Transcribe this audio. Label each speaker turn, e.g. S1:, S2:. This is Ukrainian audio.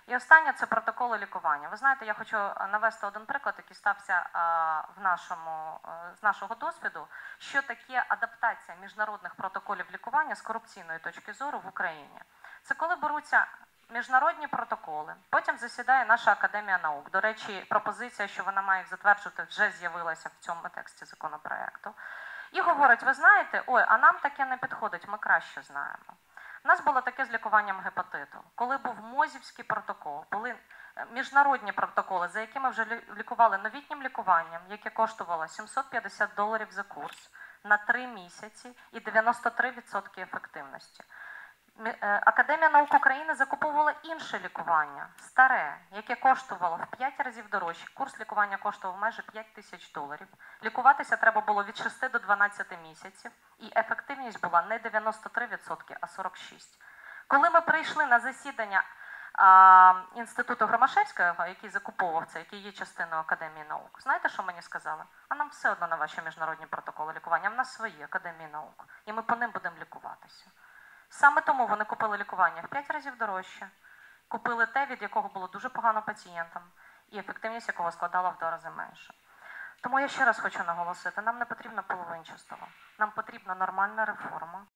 S1: І останнє – це протоколи лікування. Ви знаєте, я хочу навести один приклад, який стався з нашого досвіду, що таке адаптація міжнародних протоколів лікування з корупційної точки зору в Україні. Це коли беруться міжнародні протоколи, потім засідає наша Академія наук. До речі, пропозиція, що вона має їх затверджувати, вже з'явилася в цьому тексті законопроекту. І говорить, ви знаєте, ой, а нам таке не підходить, ми краще знаємо. У нас було таке з лікуванням гепатиту. Коли був Мозівський протокол, були міжнародні протоколи, за якими вже лікували новітнім лікуванням, яке коштувало $750 за курс на 3 місяці і 93% ефективності. Академія наук України закуповувала інше лікування, старе, яке коштувало в 5 разів дорожче. Курс лікування коштував майже $5000. Лікуватися треба було від 6 до 12 місяців, і ефективність була не 93%, а 46%. Коли ми прийшли на засідання Інституту Громашевського, який закуповував це, який є частиною Академії наук, знаєте, що мені сказали? А нам все одно на ваші міжнародні протоколи лікування, в нас свої Академії наук, і ми по ним будемо лікуватися. Саме тому вони купили лікування в 5 разів дорожче, купили те, від якого було дуже погано пацієнтам, і ефективність якого складала в 2 рази менше. Тому я ще раз хочу наголосити, нам не потрібно половинчастого, нам потрібна нормальна реформа,